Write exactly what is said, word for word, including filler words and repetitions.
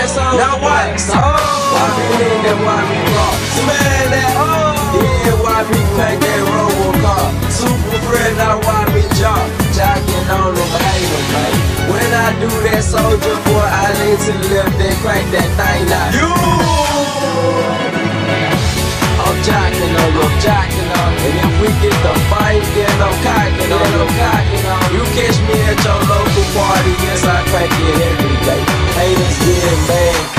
song. Now what? Oh, why me lean that why me rock? Man that oh, yeah, why me pack that Robocop? Super friend, now why me jock? Jocking on them haters, man. When I do that soldier boy, I lean to the left, then crank that thing out. You. I'm jocking on you, I'm jocking on. And if we get the fight, then I'm cocking on, I'm cocking on. You catch me at your local party, yes I crack it every day. Haters get mad.